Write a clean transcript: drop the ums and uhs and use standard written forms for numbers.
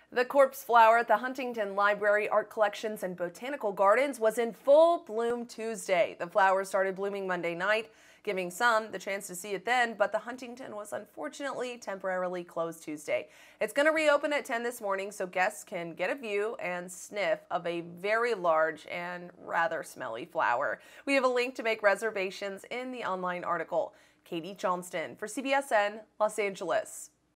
The corpse flower at the Huntington Library, Art Collections and Botanical Gardens was in full bloom Tuesday. The flower started blooming Monday night, giving some the chance to see it then, but the Huntington was unfortunately temporarily closed Tuesday. It's going to reopen at 10 this morning so guests can get a view and sniff of a very large and rather smelly flower. We have a link to make reservations in the online article. Katie Johnston for CBSN, Los Angeles.